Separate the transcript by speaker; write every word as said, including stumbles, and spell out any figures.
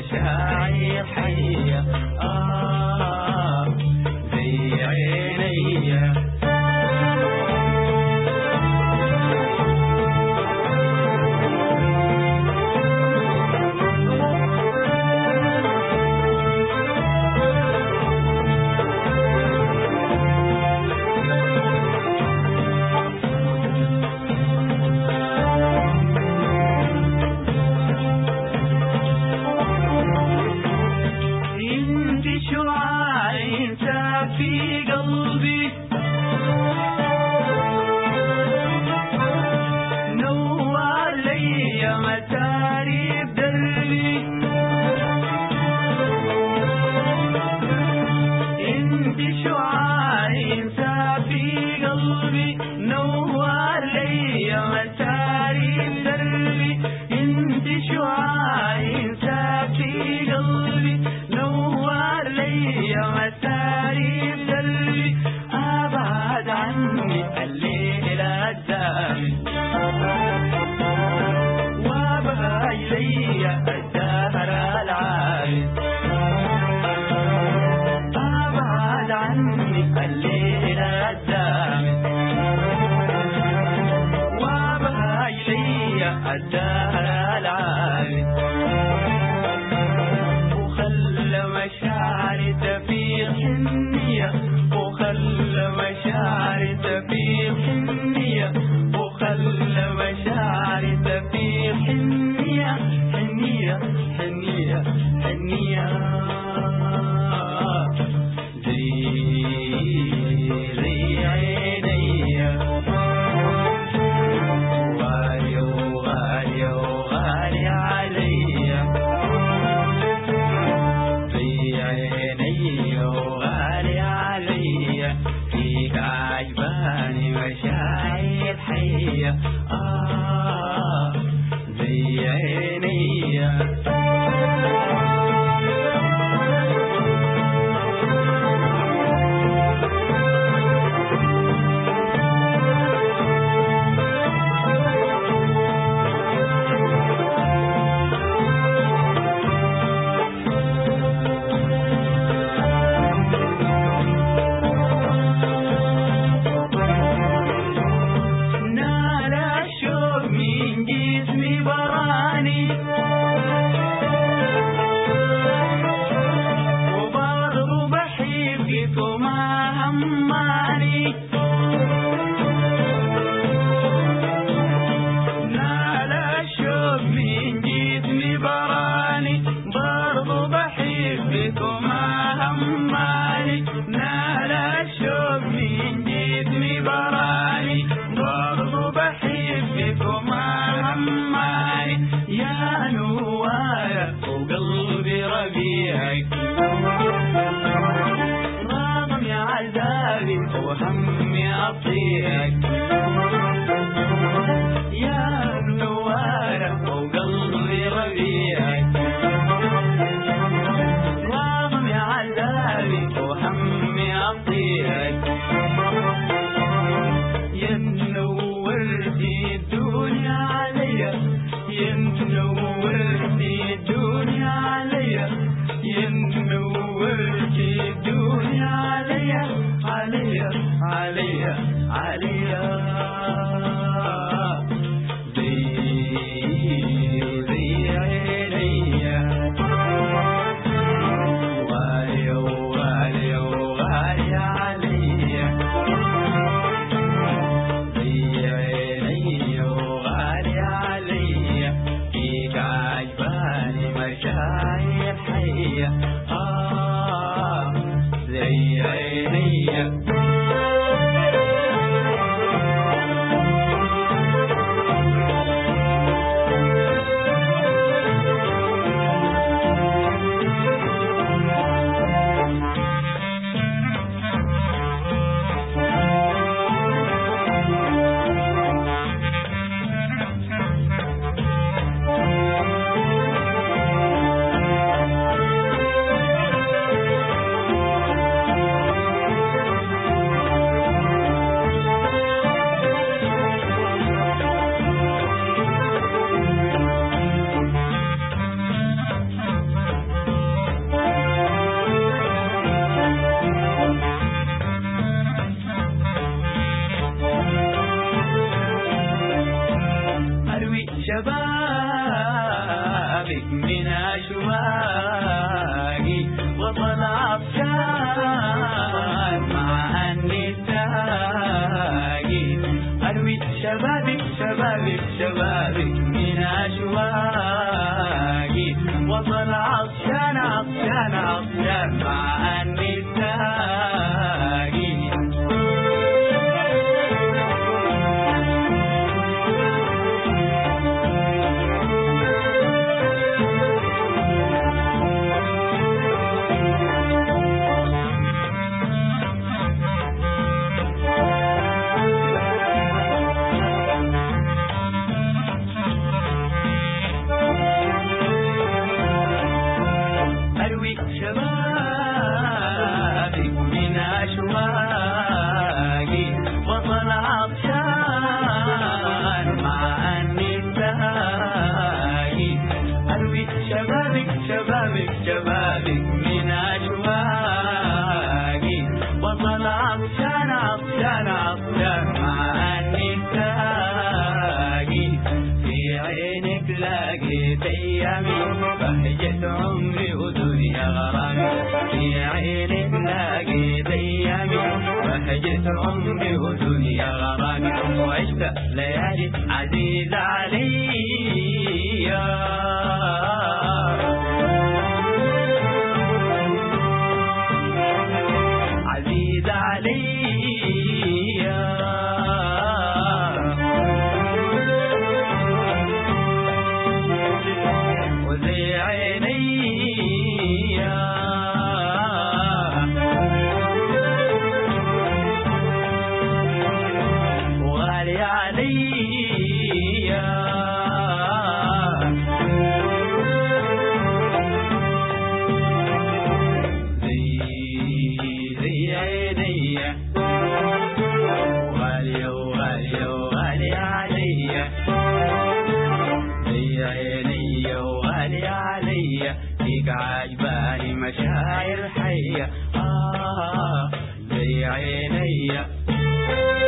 Speaker 1: مشاعر حية آه زي عيني. في قلبي نور لي متاري بدربي، انت شعاع انت في قلبي نور لي متاري بدربي، انت شعاع انت في قلبي نور لي متاري بدربي، أبعد عني الليل الدامي وابغى إلي الدهر العابد، أبعد عني الليل الدامي وابغى إلي الدهر العابد، وخلى مشاعري تفيض حنية، وخلى مشاعري تفيض حنية، وخلى مشاعري تفيض حنية حنية حنية حنية زي زي عيني، وغالي وغالي وغالي عليا زي عيني وغالي عليا، فيك عجباني مشاعر حية آه زي عيني. نال الشوق من جسمي براني، وبرضو بحبك وما هماني، نال الشوق من جسمي براني، برضو بحبك وما هماني، نال الشوق من جسمي براني، برضو بحبك وما هماني، يا نوارة وقلبي ربيعك رغم عذابي وهمي أطيعك، يا نوارة وقلبي ربيعك رغم عذابي وهمي أطيعك، يا منورتي الدنيا عليا، يا منورتي الدنيا عليا، يا منورتي الدنيا عليا عليا عليا عليا زي زي عيني، وغالي وغالي وغالي عليا زي عيني وغالي عليا، فيك عجباني مشاعر حية آه زي عيني. شبابك من أشواقي وطن عطشان مع أني ساقي أروي شبابك شبابك شبابك من أشواقي وطن عطشان عطشان عطشان مع أني ساقي شبابك من أشواقي وطن عطشان مع أني ساقي أروي شبابك شبابك شبابك من أشواقي وطن عطشان عطشان عطشان مع أني ساقي في عينك لقيت أيامي بهجة عمري ودنيا غرامي في عينك لقيت أيامي بهجة عمري ودنيا غرامي وعشت ليالي عزيزة علي عزيزة علي وزي عيني وغالي علي زي زي عيني وغالي وغالي وغالي علي زي عيني وغالي علي فيك عجباني مشاعر حية آه زي عيني